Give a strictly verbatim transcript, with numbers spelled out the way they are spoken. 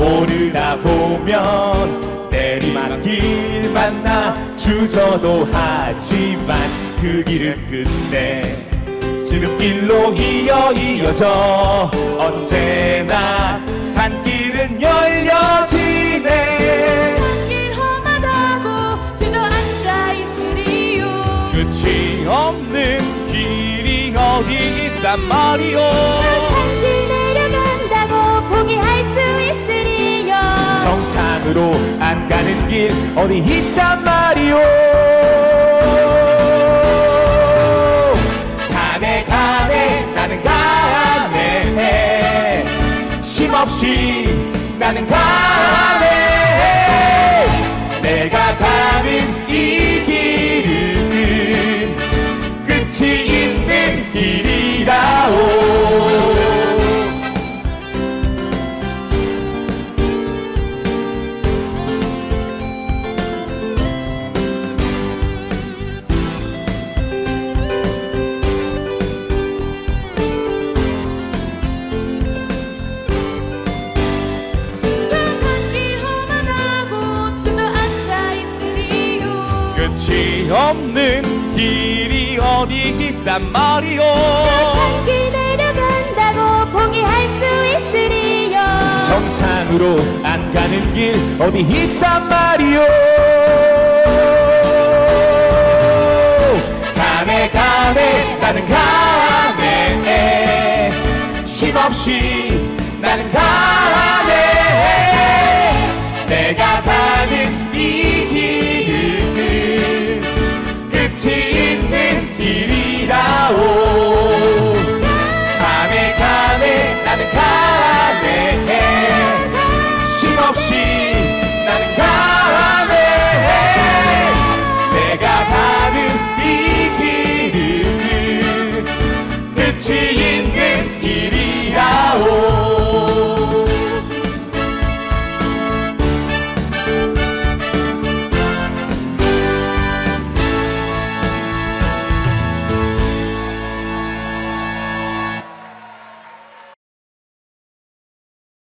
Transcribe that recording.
오르다 보면 내리막길 만나 주저도 하지만 그 길은 끝내 지름길로 이어 이어져 언제나 산길은 열려지네. 산길 험하다고 주저앉아 있으리요. 끝이 없는 길이 어디 있단 말이오. 저 산길 내려간다고 포기할 수 있으리요. 정상으로 안 가는 길 어디 있단 말이오. 가네 가네 나는 가네 쉼없이 나는 가네. 내가 가는 이 길은 끝이 있는 길이라오. 끝이 없는 길이 어디 있단 말이오. 저 산길 내려간다고 포기할 수 있으리요. 정상으로 안 가는 길 어디 있단 말이오. 가네 가네 나는 가네 쉼없이 나는 가네. 내가 가는 이 길은 끝이 있는 길이라오.